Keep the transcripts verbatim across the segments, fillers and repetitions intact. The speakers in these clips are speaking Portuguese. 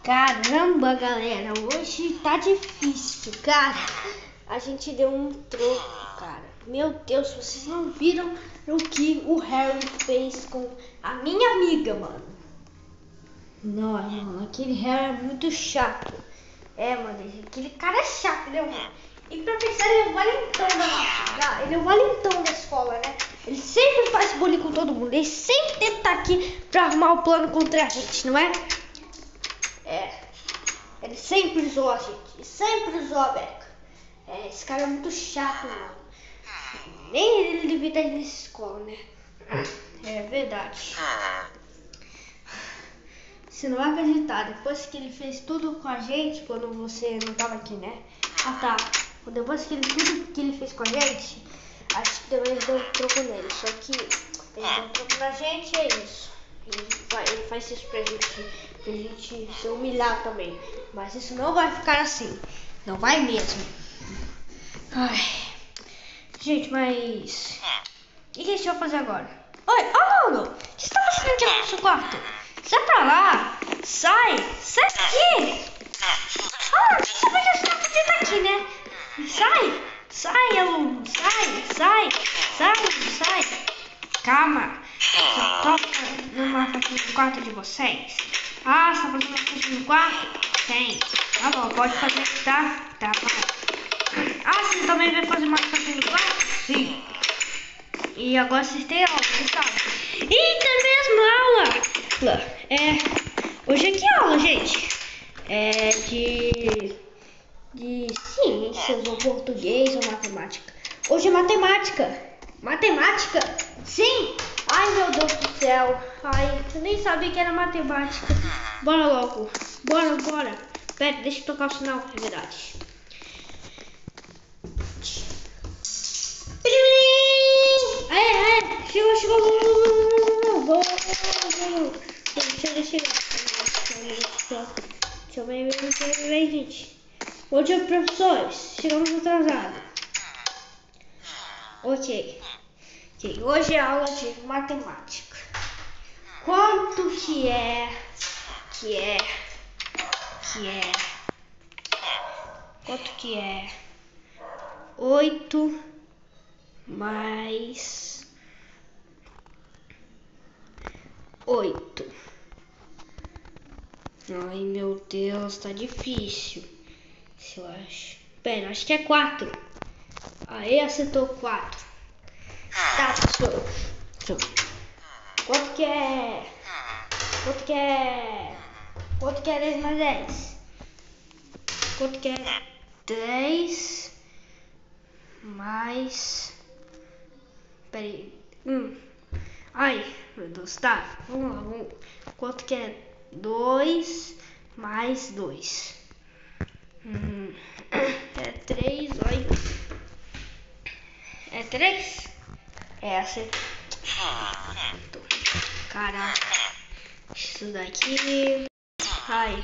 Caramba, galera, hoje tá difícil, cara. A gente deu um troco, cara. Meu Deus, vocês não viram o que o Harry fez com a minha amiga, mano. Não, mano, aquele Harry é muito chato. É, mano, aquele cara é chato, né, mano? E pra pensar, ele é o valentão da, ele é o valentão da escola, né? Ele sempre faz bullying com todo mundo. Ele sempre tenta estar aqui pra arrumar o plano contra a gente, não é? É, ele sempre zoa a gente, ele sempre zoa a Beca. É, esse cara é muito chato, mano. Nem ele devia estar nessa escola, né? É verdade. Você não vai acreditar, depois que ele fez tudo com a gente, quando você não tava aqui, né? Ah tá, depois que ele tudo que ele fez com a gente, acho que também deu um troco nele. Só que ele deu um troco na gente, é isso. Ele faz, ele faz isso pra gente, pra gente se humilhar também. Mas isso não vai ficar assim. Não vai mesmo. Ai. Gente, mas... o que a gente vai fazer agora? Oi, ô Lolo! O que você tá fazendo aqui no nosso quarto? Sai pra lá! Sai! Sai daqui! Ah, você vai já podia estar aqui, né? Sai! Sai, aluno! Sai! Sai! Sai! Sai! Calma! Você toca numa faixinha no quarto de vocês? Ah, você tá fazendo uma faixinha no quarto? Tem. Tá bom, pode fazer, tá? Tá, vai. Ah, você também vai fazer uma faixinha no quarto? Sim. E agora vocês têm aula, você sabe? Eita, mesmo aula! É, hoje é que aula, gente? É de... de ciências, ou português, ou matemática. Hoje é matemática. Matemática? Sim! Ai, meu Deus do céu. Ai, eu nem sabia que era matemática. Bora logo. Bora, bora. Pera, deixa eu tocar o sinal. É verdade. Aê, aê. Chegou, chegou. Vou, vou. Chega, chega. Deixa eu ver, deixa eu ver, gente. Bom dia, professores. Chegamos atrasados. Ok. Ok, hoje é aula de matemática. Quanto que é, que é, que é, quanto que é oito mais oito? Ai, meu Deus, tá difícil. Eu acho. Pera, acho que é quatro. Aí acertou quatro. Tá, show. Quanto que é? Quanto que é? Quanto que é dez mais dez? Quanto que é dez mais... peraí. Hum. Ai, meu Deus, tá. Vamos lá, vamos. Quanto que é dois mais dois? Hum. É três, olha. É três? É, acertou. Caraca. Isso daqui. Ai.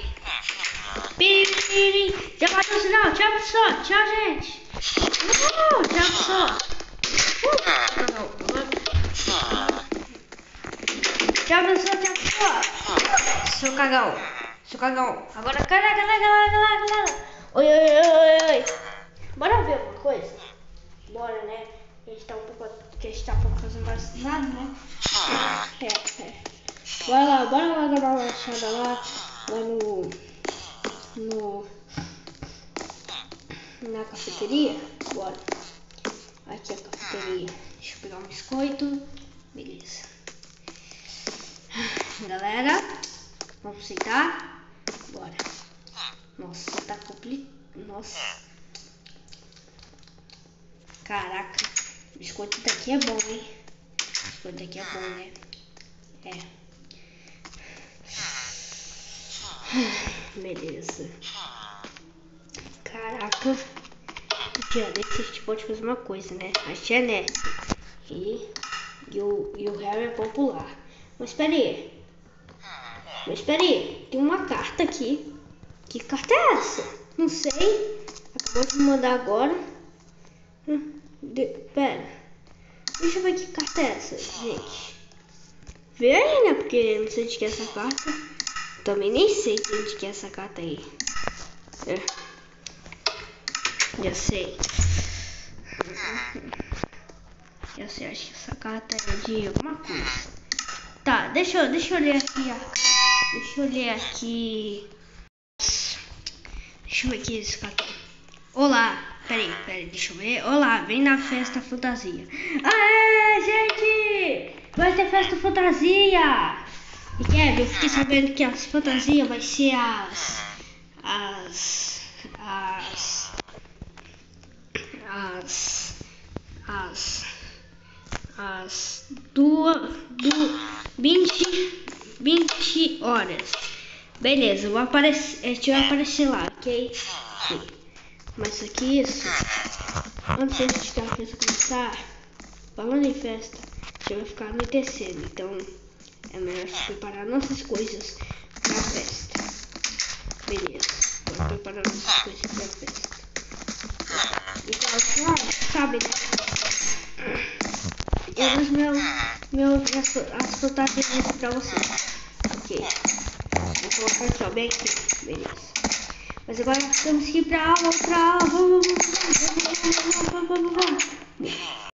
Piri. Já bateu o sinal. Tchau, pessoal. Tchau, gente. Uh, tchau, pessoal. Uh. Não, não. Tchau, pessoal. Tchau, pessoal. Seu cagão. Seu cagão. Agora, caraca, caraca, caraca, caraca. Oi, oi, oi, oi. Bora ver alguma coisa? Bora, né? A gente tá um pouco... porque a gente tá um pouco fazendo vacinado, né? É, é. Bora lá, bora lá dar uma lanchada lá, lá no, no, na cafeteria, bora. Aqui é a cafeteria, deixa eu pegar um biscoito, beleza. Galera, vamos sentar, bora. Nossa, tá complicado, nossa. Caraca, o biscoito daqui é bom, hein? O biscoito daqui é bom, né? É. Beleza. Caraca. Um dia desse a gente pode fazer uma coisa, né? A gente é nessa. E, e, o, e o Harry é popular. Mas espera aí. Mas espera aí. Tem uma carta aqui. Que carta é essa? Não sei. Acabou de me mandar agora. Hum, de, pera. Deixa eu ver que carta é essa, gente. Vê aí, né? Porque eu não sei de que é essa carta. Também nem sei onde que é essa carta aí. É. Já sei. Já sei, acho que essa carta é de alguma coisa. Tá, deixa eu, deixa eu ler aqui. Ó. Deixa eu ler aqui. Deixa eu ver aqui esse cartão. Olá. Peraí, peraí, deixa eu ver. Olá, vem na festa fantasia. Aê, gente! Vai ter festa fantasia! E Kevin, eu fiquei sabendo que as fantasias vai ser as. As. As. As. As. As. Duas. Du, vinte. vinte horas. Beleza, eu vou aparecer. A gente vai aparecer lá, ok? Sim. Mas aqui isso. Antes de a gente ter a festa começar, falando em festa, já vai ficar anoitecendo. Então é melhor se preparar nossas coisas pra festa. Beleza, vou preparar nossas coisas pra festa. Então, sabe, né? Eu dou os meus, meus as, as fantasias pra vocês. Ok. Vou colocar aqui, ó, bem aqui. Beleza. Mas agora temos que ir pra aula, pra aula. Vamos, vamos, vamos, vamos, vamos, vamos, vamos.